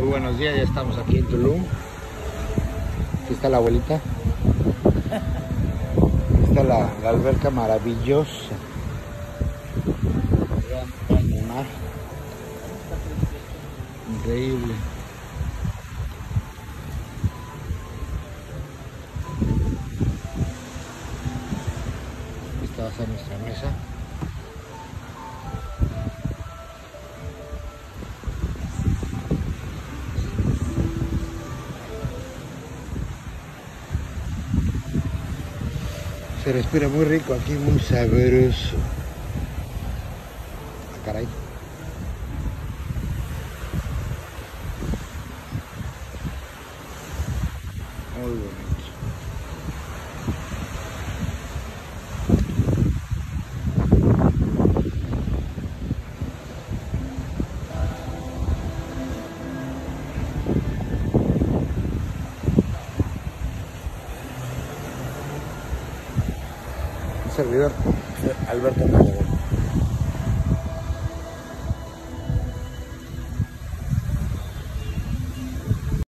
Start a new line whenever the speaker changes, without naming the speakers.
buenos días, ya estamos aquí en Tulum. Aquí está la abuelita. Aquí está la alberca maravillosa. Vean el mar. Increíble. Esta va a ser nuestra mesa. Se respira muy rico aquí, muy sabroso. Ah, caray. Muy bonito. Un servidor, Alberto Navarro.